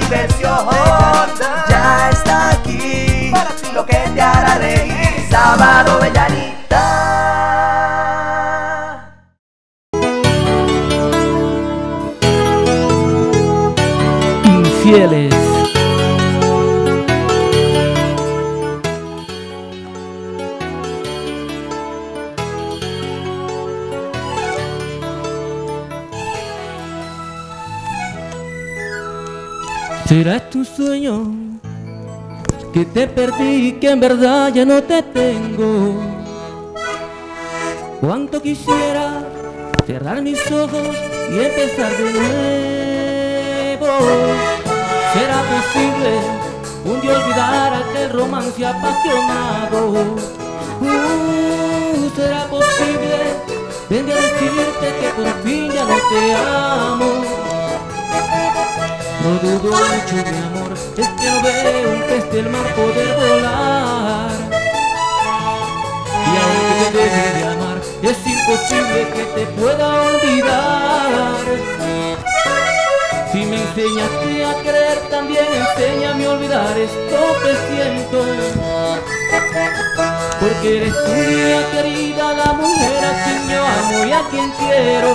diversión. Ya está aquí lo que te hará reír. Sábado Bellanita. Infieles. ¿Será tu sueño que te perdí, que en verdad ya no te tengo? Cuánto quisiera cerrar mis ojos y empezar de nuevo. ¿Será posible un día olvidar aquel romance apasionado? ¿Será posible venir a decirte que por fin ya no te amo? No dudo mucho, mi amor, es que no veo un pez del mar poder volar. Y aunque te deje de amar, es imposible que te pueda olvidar. Si me enseñaste a querer, también enséñame a olvidar esto que siento. Porque eres tú, mía querida, la mujer a quien yo amo y a quien quiero.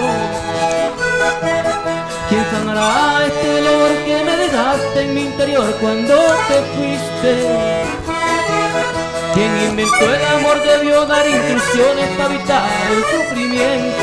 ¿Quién sanará este dolor que me dejaste en mi interior cuando te fuiste? Quien inventó el amor debió dar instrucciones para evitar el sufrimiento.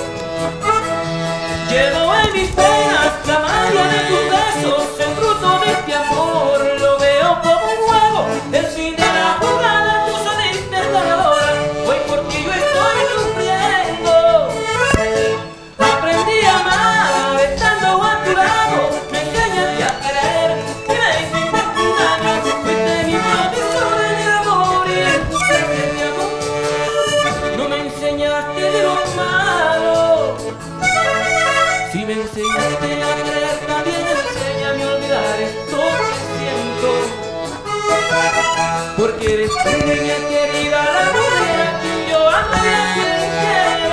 Llevo en mis penas la magia de tus besos, el fruto de este amor. Lo veo como un juego, el fin de la jugada, tú saliste ganadora. Hoy por ti yo estoy sufriendo. Aprendí a amar estando a tu lado, me enseñaste a querer y me hiciste un daño. Fuiste mi profesor en el amor y en tu clase de amor. No me enseñaste de lo malo. Si me enseñaste a querer, también enséñame a olvidar esto que siento. Porque eres tú, niña querida, la mujer a quien yo amo y a quien quiero.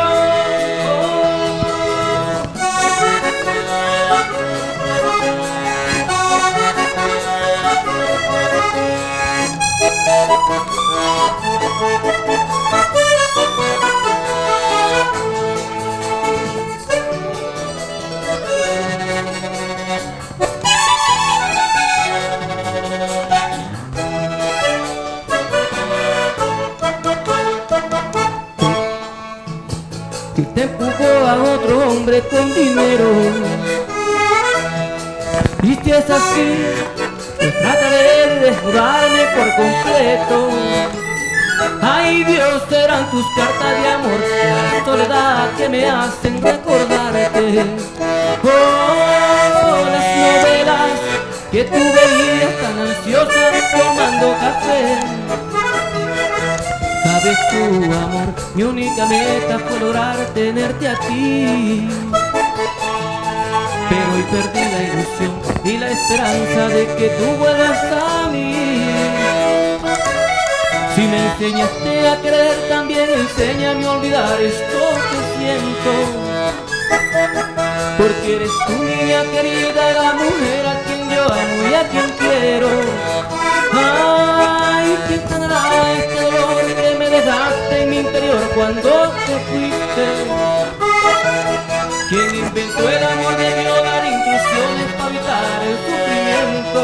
Que te empujó a otro hombre con dinero. Y si es así, pues trataré de desnudarme por completo. Ay Dios, serán tus cartas de amor, la soledad que me hacen recordarte. Oh, las novelas que tú veías tan ansiosa tomando café. Sabes tú, amor, mi única meta fue lograr tenerte a ti. Pero hoy perdí la ilusión y la esperanza de que tú vuelvas a mí. Si me enseñaste a querer, también enséñame a olvidar esto que siento. Porque eres tú, niña querida, la mujer a quien yo amo y a quien quiero. Ay, ¿quién sanará este dolor que me dejaste en mi interior cuando te fuiste? Quien inventó el amor debió dar instrucciones para evitar el sufrimiento.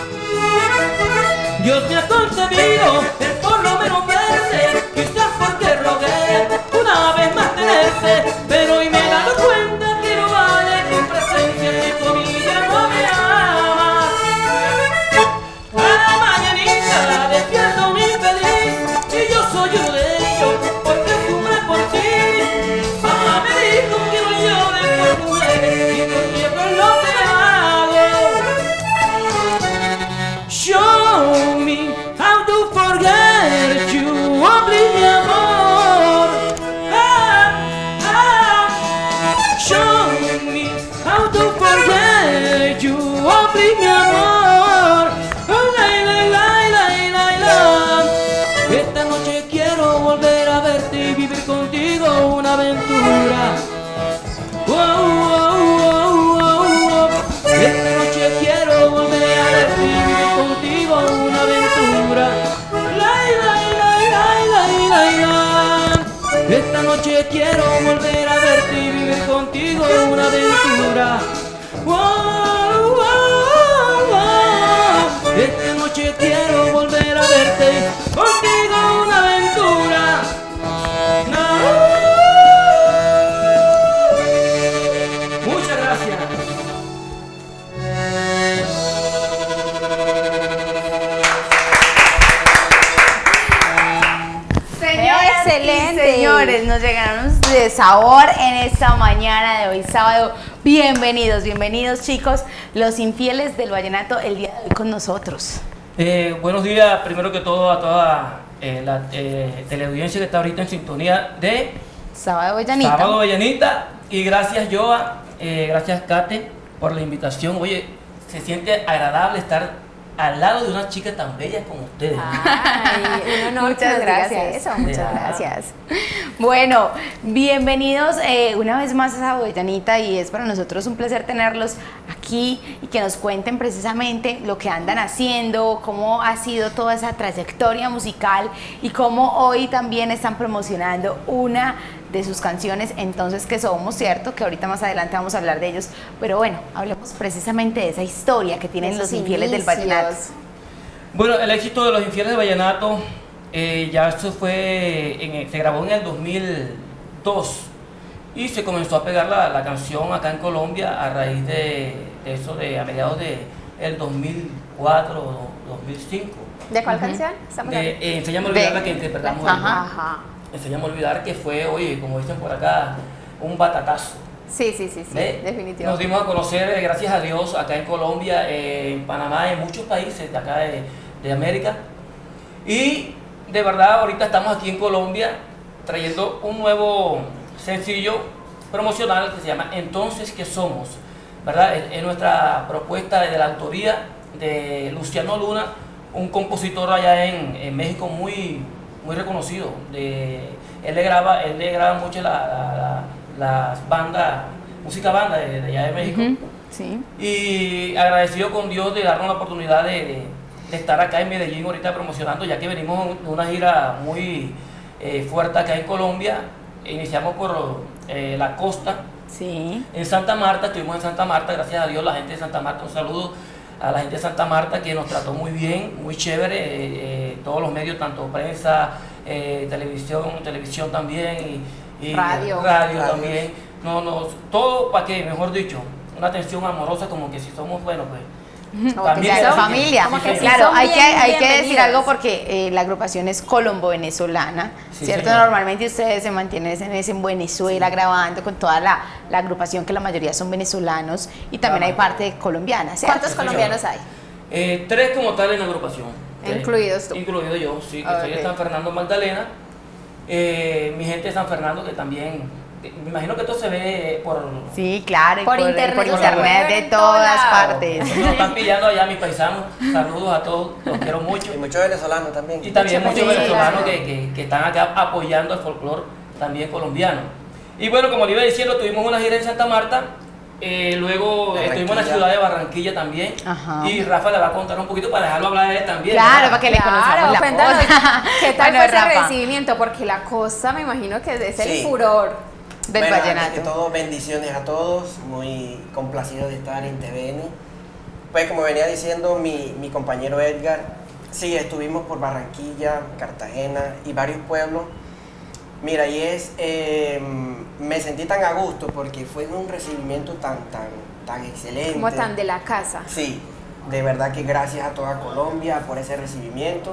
Dios me ha concebido en por lo menos verte, quizás porque rogué una vez más tenerte, pero hoy me he dado cuenta que no vale tu presencia si tú a mí ya no me amas. A la mañanita despierto muy feliz y yo soy uno de ellos porque sufre por ti. Mamá me dijo que no llore por mujeres y por tiempo es lo que hago. Show me how to forget you, hombre mi amor. Show me how to forget you, hombre mi amor. Esta noche quiero volver a verte y vivir contigo una aventura. Esta noche quiero volver noche quiero volver a verte y vivir contigo una aventura. Wow, wow, wow. Esta noche quiero volver a verte y contigo una aventura. Muchas gracias. Excelente. Señores, nos llegaron de sabor en esta mañana de hoy sábado. Bienvenidos, bienvenidos chicos, los infieles del vallenato el día de hoy con nosotros. Buenos días, primero que todo a toda la teleaudiencia que está ahorita en sintonía de Sábado Vallenita. Sábado Vallenita. Y gracias Joa, gracias Kate por la invitación. Oye, se siente agradable estar al lado de una chica tan bella como ustedes. Ay, un honor. Muchas gracias. Eso, muchas gracias. Bueno, bienvenidos una vez más a Sábado Vallenita y es para nosotros un placer tenerlos aquí y que nos cuenten precisamente lo que andan haciendo, cómo ha sido toda esa trayectoria musical y cómo hoy también están promocionando una de sus canciones, Entonces que somos, ¿cierto? Que ahorita más adelante vamos a hablar de ellos, pero bueno, hablemos precisamente de esa historia que tienen los infieles del vallenato. Bueno, el éxito de los infieles del vallenato, ya eso fue, se grabó en el 2002 y se comenzó a pegar la canción acá en Colombia a raíz de eso, a mediados del 2004 o 2005. ¿De cuál canción? Enséñame a olvidar la que interpretamos. Ajá. Enséñame a olvidar que fue, oye, como dicen por acá, un batatazo. Sí, definitivamente. Nos dimos a conocer, gracias a Dios, acá en Colombia, en Panamá, en muchos países de acá de América. Y de verdad, ahorita estamos aquí en Colombia trayendo un nuevo sencillo promocional que se llama Entonces que somos, ¿verdad? Es nuestra propuesta de la autoría de Luciano Luna, un compositor allá en México muy reconocido. Él le graba mucho las bandas, música banda de allá de México. Sí. Y agradecido con Dios de darnos la oportunidad de estar acá en Medellín ahorita promocionando, ya que venimos de una gira muy fuerte acá en Colombia. Iniciamos por la costa. Sí. En Santa Marta, estuvimos en Santa Marta, gracias a Dios, la gente de Santa Marta, un saludo a la gente de Santa Marta que nos trató muy bien, muy chévere, todos los medios, tanto prensa, televisión también y radio también, todo para que, mejor dicho, una atención amorosa, como que si somos, bueno, pues familia. Sí, claro, hay que decir algo porque la agrupación es colombo-venezolana, sí, ¿cierto? Señor. Normalmente ustedes se mantienen en Venezuela grabando con toda la agrupación, que la mayoría son venezolanos, y también hay parte colombiana, ¿cierto? ¿Cuántos colombianos hay? 3 como tal en la agrupación. Incluidos tú. Incluido yo, sí, que soy de San Fernando Magdalena. Mi gente de San Fernando que también, me imagino que esto se ve por... Sí, claro, por internet de todas partes. Nos están pillando allá mis paisanos, saludos a todos, los quiero mucho. Y muchos venezolanos también. Y también muchos venezolanos que están acá apoyando el folclore también colombiano. Y bueno, como le iba diciendo, tuvimos una gira en Santa Marta, luego estuvimos en la ciudad de Barranquilla también. Ajá. Y Rafa le va a contar un poquito para dejarlo hablar de él también. Claro, ¿verdad? para que le conozcamos la cuéntanos, voz. ¿qué tal Bueno, fue ese Rafa, recibimiento? Porque la costa me imagino que es el Sí. furor. del Bueno, antes vallenato. que todo, bendiciones a todos, muy complacido de estar en TVN. Pues como venía diciendo mi compañero Edgar, sí, estuvimos por Barranquilla, Cartagena y varios pueblos. Mira, me sentí tan a gusto porque fue un recibimiento tan excelente. Como tan de la casa. Sí, de verdad que gracias a toda Colombia por ese recibimiento.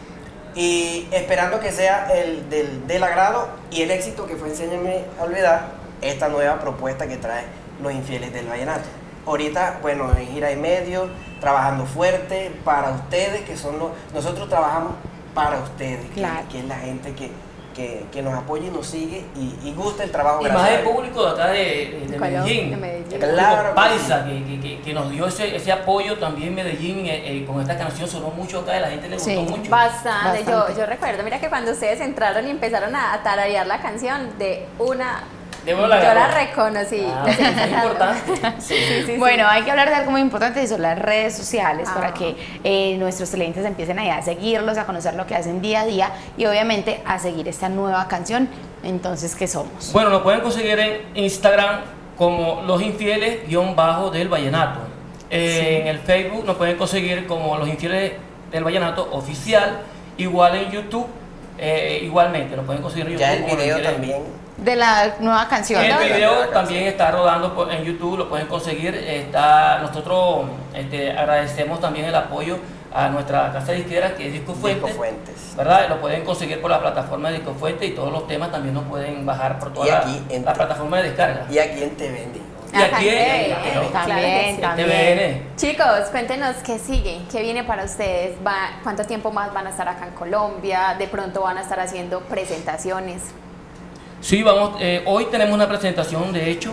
Y esperando que sea el del agrado y el éxito que fue Enséñame a olvidar, esta nueva propuesta que trae Los Infieles del Vallenato. Ahorita, bueno, en gira y medio, trabajando fuerte para ustedes, nosotros trabajamos para ustedes, Claro. que es la gente que nos apoya y nos sigue y gusta el trabajo. Y más el público de acá de Medellín, De Medellín. el público Claro que paisa que nos dio ese apoyo también. Medellín con esta canción sonó mucho acá y la gente le gustó Sí. mucho. Bastante. Bastante. Yo recuerdo, mira que cuando ustedes entraron y empezaron a tararear la canción, de una Debo la Yo la agarró. reconocí. Ah, La seguí es sacando. importante. Sí. Bueno, hay que hablar de algo muy importante y son las redes sociales Ah. para que nuestros televidentes empiecen a seguirlos, a conocer lo que hacen día a día y obviamente a seguir esta nueva canción. Entonces, ¿qué somos? Bueno, lo pueden conseguir en Instagram como Los Infieles-del Vallenato. En el Facebook nos pueden conseguir como Los Infieles del Vallenato Oficial. Igual en YouTube, igualmente, lo pueden conseguir en YouTube. Ya el como Los video Infieles. también. De la nueva canción. El ¿no? video también está rodando en YouTube, lo pueden conseguir. Nosotros agradecemos también el apoyo a nuestra casa disquera que es Disco Fuentes. Disco Fuentes. ¿Verdad? Lo pueden conseguir por la plataforma de Disco Fuentes y todos los temas también los pueden bajar por Y toda aquí en la plataforma de descarga. Y aquí en TVN. Y aquí en También, También, claro que sí. también. TVN. Chicos, cuéntenos qué sigue, qué viene para ustedes, cuánto tiempo más van a estar acá en Colombia, de pronto van a estar haciendo presentaciones. Sí, hoy tenemos una presentación, de hecho,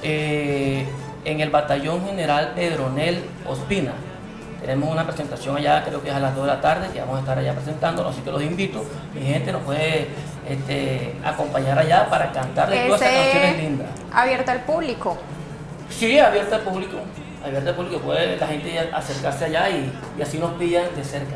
en el Batallón General Pedronel Ospina. Tenemos una presentación allá, creo que es a las 2 de la tarde, que vamos a estar allá presentándonos, así que los invito. Mi gente nos puede acompañar allá para cantarles todas estas canciones lindas. Abierto al público. Sí, abierta al público, puede la gente acercarse allá y así nos pillan de cerca.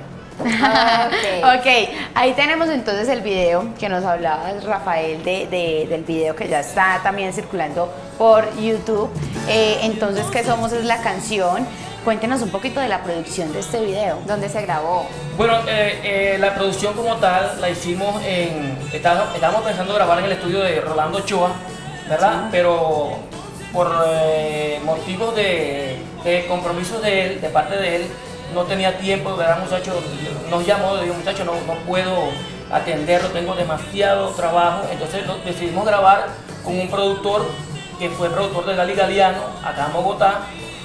Ok. Ok, ahí tenemos entonces el video que nos hablaba Rafael del video que ya está también circulando por YouTube. Entonces, ¿qué somos? Es la canción. Cuéntenos un poquito de la producción de este video. ¿Dónde se grabó? Bueno, la producción como tal la hicimos estábamos pensando grabar en el estudio de Rolando Ochoa, ¿verdad? Sí. Pero por motivos de compromisos de parte de él, no tenía tiempo, ¿verdad, muchacho? Nos llamó, le digo, muchacho, no puedo atenderlo, tengo demasiado trabajo. Entonces decidimos grabar con un productor que fue productor de Gali Galiano, acá en Bogotá,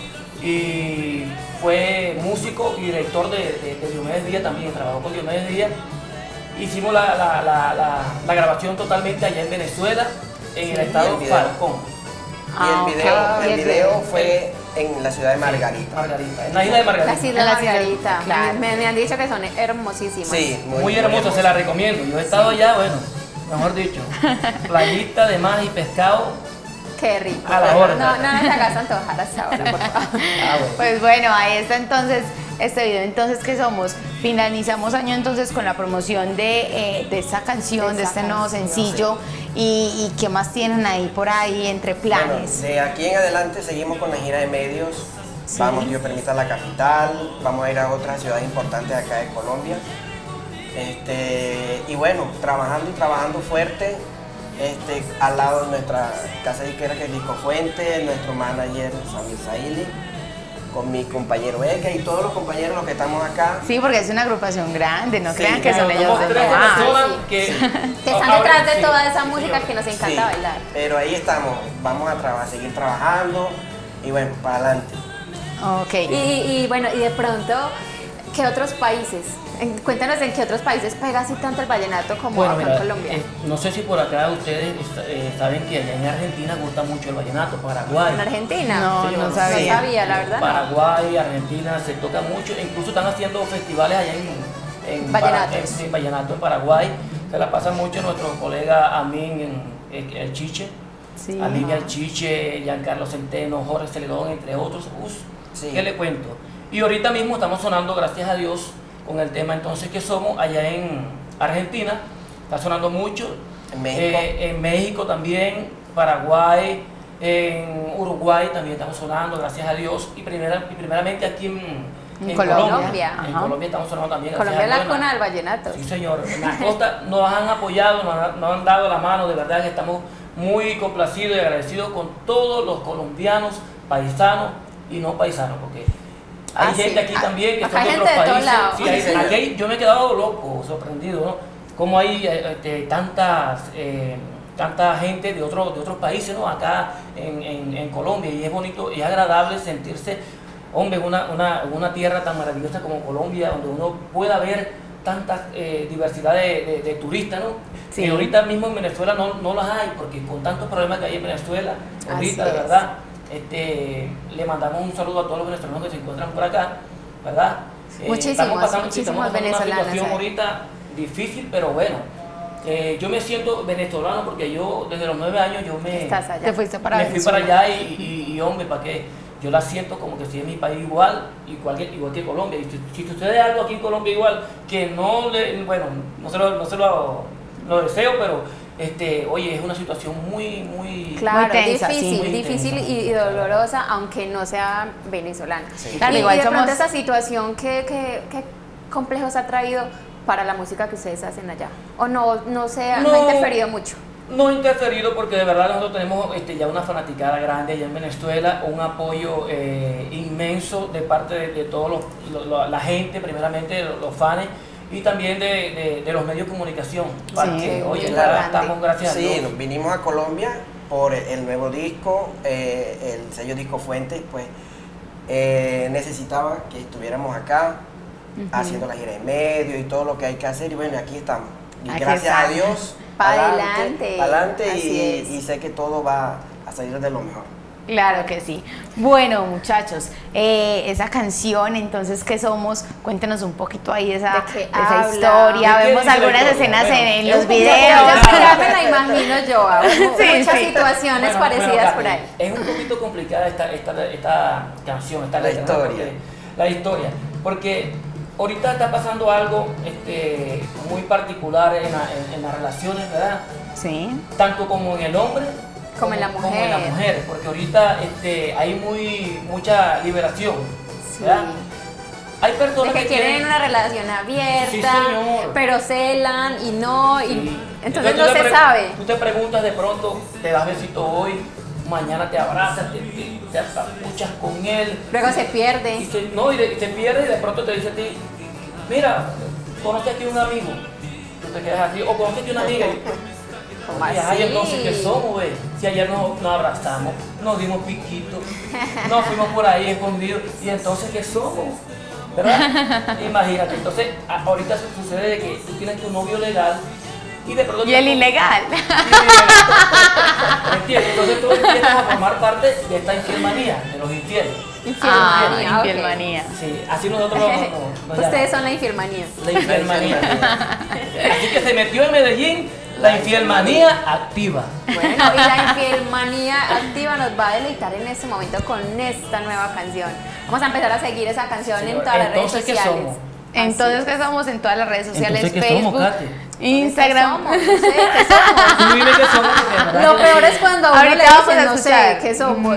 y fue músico y director de Diomedes Díaz también, trabajó con Diomedes Díaz. Hicimos la grabación totalmente allá en Venezuela, en el estado el video. Falcón. Y el video fue en la ciudad de Margarita. Margarita, en la isla de Margarita. Las Islas Las Islas, Margarita. claro. Me han dicho que son hermosísimas. Sí, Muy hermosa, se la recomiendo. Yo he estado allá, bueno, mejor dicho, playita de mar y pescado. Qué rico. A la hora. No se hagas antojar hasta ahora, por favor. Bueno. Pues bueno, ahí está entonces este video. Entonces, ¿qué somos? Finalizamos año entonces con la promoción de esta canción, de este nuevo sencillo. ¿Y qué más tienen ahí por ahí entre planes? Bueno, de aquí en adelante seguimos con la gira de medios. Sí. Vamos, Dios permita, a la capital. Vamos a ir a otras ciudades importantes acá de Colombia. Y bueno, trabajando fuerte. Al lado de nuestra casa disquera que es Disco Fuente, nuestro manager Samir Saili, con mi compañero Eka y todos los compañeros los que estamos acá. Sí, porque es una agrupación grande, no Sí, crean que son Bueno, ellos somos dos tres nomás. personas sí. que están detrás de toda esa música que nos encanta Sí, bailar. pero ahí estamos, vamos a seguir trabajando y bueno, para adelante. Ok. Y bueno, y de pronto, ¿qué otros países? Cuéntanos en qué otros países pega así tanto el vallenato como Bueno, acá mira, en Colombia. no sé si por acá ustedes saben que allá en Argentina gusta mucho el vallenato, Paraguay. ¿En Argentina? No, Sí, no sí. sabía. No sabía, la verdad. no. Paraguay, Argentina, se toca mucho, incluso están haciendo festivales allá en Vallenatos. en vallenato en Paraguay. Se la pasa mucho nuestro colega Amin el Chiche, Sí. Amin el Chiche, Giancarlo Centeno, Jorge Celedón, entre otros. Sí. ¿Qué le cuento? Y ahorita mismo estamos sonando, gracias a Dios, con el tema entonces que somos allá en Argentina. Está sonando mucho. En México. En México también, Paraguay, en Uruguay también estamos sonando, gracias a Dios. Y primeramente aquí en Colombia. En Ajá. Colombia estamos sonando también. Colombia es gracias a la Dios. cuna del vallenato. Sí, señor. En la costa nos han apoyado, nos han dado la mano, de verdad que estamos muy complacidos y agradecidos con todos los colombianos, paisanos y no paisanos, porque hay Ah, gente sí. aquí también que Acá son de hay otros gente de todos países. lados. Sí, Sí, señor. aquí yo me he quedado loco, sorprendido, ¿no? Como hay tanta gente de otros países, ¿no? Acá en Colombia, y es bonito y es agradable sentirse, hombre, una tierra tan maravillosa como Colombia, donde uno pueda ver tanta diversidad de turistas, ¿no? Sí. Y ahorita mismo en Venezuela no las hay, porque con tantos problemas que hay en Venezuela, ahorita, Así de es. verdad, le mandamos un saludo a todos los venezolanos que se encuentran por acá, ¿verdad? Muchísimos, estamos pasando muchísimos una venezolanos situación hay. ahorita difícil, pero bueno, yo me siento venezolano porque yo desde los 9 años yo Estás allá. Te fuiste para me fui Venezuela. para allá y hombre, ¿para qué? Yo la siento como que si es mi país igual que Colombia. Y si sucede algo aquí en Colombia igual, que no le, bueno, no se lo deseo, pero oye, es una situación muy Claro, Muy tensa, difícil, sí, muy difícil tensa. y dolorosa, aunque no sea venezolana. Sí. Claro, y igual de pronto somos- esa situación, ¿qué complejos ha traído para la música que ustedes hacen allá? ¿O no ha interferido mucho? No interferido porque de verdad nosotros tenemos ya una fanaticada grande allá en Venezuela, un apoyo inmenso de parte de todos la gente, primeramente los fans y también de los medios de comunicación. Porque, muy oye, importante. estamos gracias a Sí, Dios. nos vinimos a Colombia por el nuevo disco, el sello Disco Fuentes, pues necesitaba que estuviéramos acá haciendo la gira de medio y todo lo que hay que hacer y bueno, aquí estamos. Y Aquí gracias estamos. a Dios, Pa' adelante adelante, así y, es. y sé que todo va a salir de lo mejor. Claro que sí. Bueno, muchachos, esa canción, entonces, ¿qué somos? Cuéntenos un poquito ahí ¿De qué esa habla? historia. ¿De qué Vemos dice la algunas historia? escenas Bueno, en es los un poco videos. Ya me la imagino yo, muchas sí. situaciones Bueno, parecidas bueno, por ahí. Es un poquito complicada esta canción, esta La letra, ¿no? historia. Porque la historia, porque ahorita está pasando algo muy particular en las relaciones, ¿verdad? Sí. Tanto como en el hombre Como en la como en la mujer. mujer, porque ahorita hay mucha liberación, Sí. ¿verdad? Hay De personas que quieren una relación abierta, Sí, señor. pero celan y no, y Sí. entonces tú no te se sabe. Tú te preguntas de pronto, te das besito hoy, mañana te abrazas, te apapuchas con él. Luego se pierde. Y se pierde y de pronto te dice a ti, mira, conoce aquí un amigo. Tú te quedas así, o conoce aquí una amiga. ¿Cómo Y ay, así? entonces, ¿qué somos, ve? Si ayer nos abrazamos, nos dimos piquitos, nos fuimos por ahí escondidos, y entonces, ¿qué somos? ¿Verdad? Imagínate, entonces, ahorita sucede de que tú tienes tu novio legal y de pronto... Y el ilegal. ¿Entiendes? Entonces tú empiezas a formar parte de esta infiermanía, de los infieles. Infiermanía, ok. infiermanía. Sí, así nosotros nos Ustedes llamamos. son la infiermanía. La infiermanía. Así que se metió en Medellín la infiermanía activa. Bueno, y la infiermanía activa nos va a deleitar en este momento con esta nueva canción. Vamos a empezar a seguir esa canción en todas las redes Entonces, ¿qué sociales. somos? Entonces, ¿qué somos en todas las redes sociales? Entonces, ¿qué somos, Facebook, Katy? Instagram. ¿Qué somos? No sé, ¿qué somos? Tú dime qué somos. porque de verdad Lo que- peor es cuando a uno Ahorita le vamos dicen, a no sé, escuchar. ¿qué somos?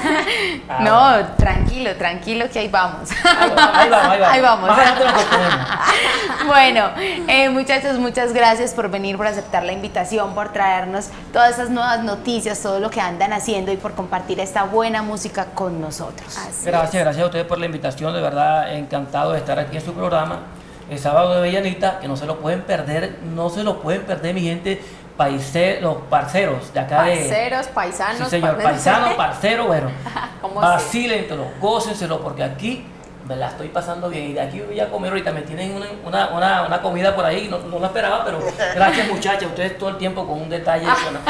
No, tranquilo, que ahí vamos. Ahí vamos. Ahí vamos. Más adelante nos proponemos. Bueno, muchachos, muchas gracias por venir, por aceptar la invitación, por traernos todas esas nuevas noticias, todo lo que andan haciendo y por compartir esta buena música con nosotros. Así Gracias a ustedes por la invitación, de verdad encantado de estar aquí en su programa, el sábado de Bellanita, que no se lo pueden perder, mi gente, los parceros de acá de... Parceros, paisanos. Sí, señor, paisano, parcero, bueno, ¿Cómo se? vacílentelo, gócenselo, porque aquí me la estoy pasando bien y de aquí voy a comer ahorita, me tienen una comida por ahí, no la esperaba, pero gracias muchachas, ustedes todo el tiempo con un detalle.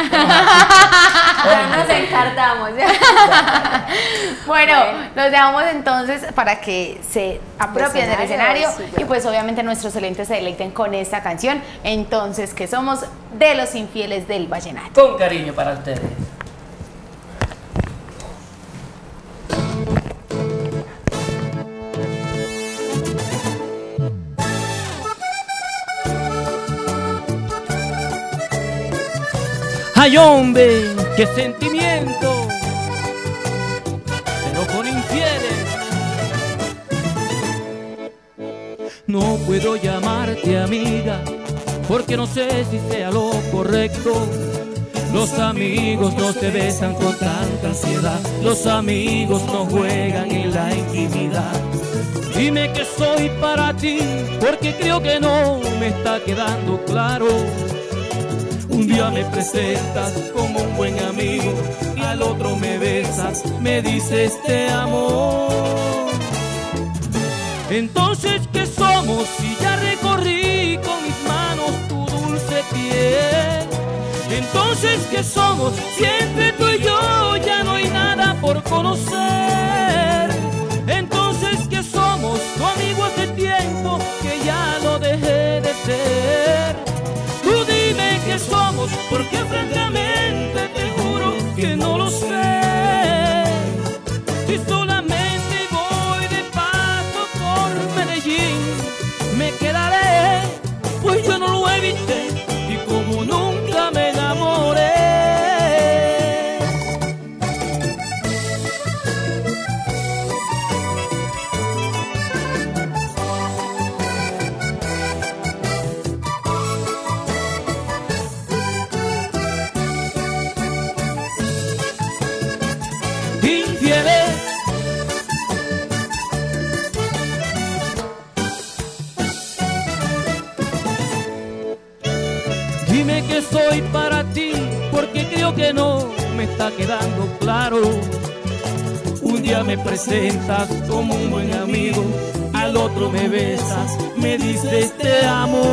Ya nos encartamos. Bueno, los dejamos entonces para que se apropien del escenario, escenario sí, y pues obviamente nuestros oyentes se deleiten con esta canción. Entonces, que somos de los infieles del vallenato. Con cariño para ustedes. Ay hombre, qué sentimiento, pero con infieles. No puedo llamarte amiga, porque no sé si sea lo correcto. Los amigos no se besan con tanta ansiedad, los amigos no juegan en la intimidad. Dime que soy para ti, porque creo que no me está quedando claro. Un día me presentas como un buen amigo y al otro me besas, me dices te amo. Entonces, ¿qué somos si ya recorrí con mis manos tu dulce piel? Entonces, ¿qué somos si entre tú y yo ya no hay nada por conocer? Entonces, ¿qué somos? Tu amigo hace tiempo que ya lo dejé de ser. Tú dime viste y como nunca me enamoré. Infieles, dime que soy para ti, porque creo que no me está quedando claro. Un día me presentas como un buen amigo, al otro me besas, me dices te amo.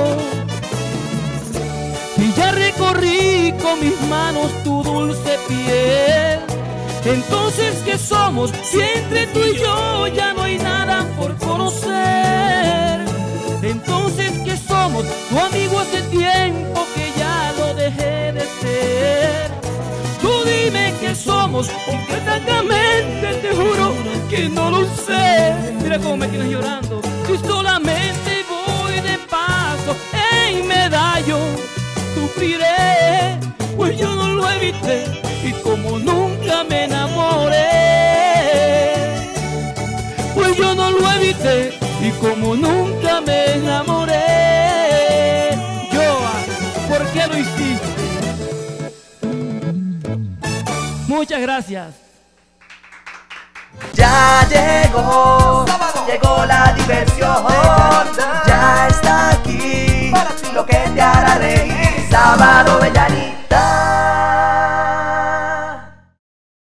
Y ya recorrí con mis manos tu dulce piel. Entonces, ¿qué somos? Si entre tú y yo ya no hay nada por conocer. Entonces, ¿qué somos? Tu amigo hace tiempo que ya lo dejé de ser. Tú dime qué somos, porque francamente te juro que no lo sé. Mira cómo me tienes llorando. Si solamente voy de paso en Medallo, sufriré, pues yo no lo evité y como nunca me enamoré. Pues yo no lo evité y como nunca me enamoré. Joa, ¿por qué lo hiciste? Muchas gracias. Ya llegó, llegó la diversión, ya está aquí, lo que te hará reír. Sábado Bellanita.